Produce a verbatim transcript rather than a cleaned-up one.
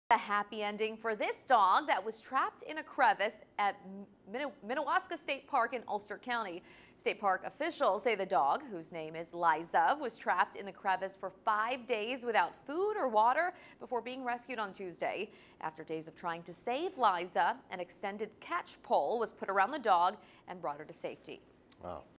A happy ending for this dog that was trapped in a crevice at Minnewaska State Park in Ulster County. State Park officials say the dog, whose name is Liza, was trapped in the crevice for five days without food or water before being rescued on Tuesday. After days of trying to save Liza, an extended catch pole was put around the dog and brought her to safety. Wow.